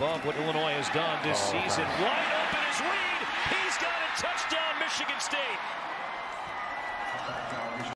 above what Illinois has done this season. Wide open is Reed. He's got a touchdown, Michigan State.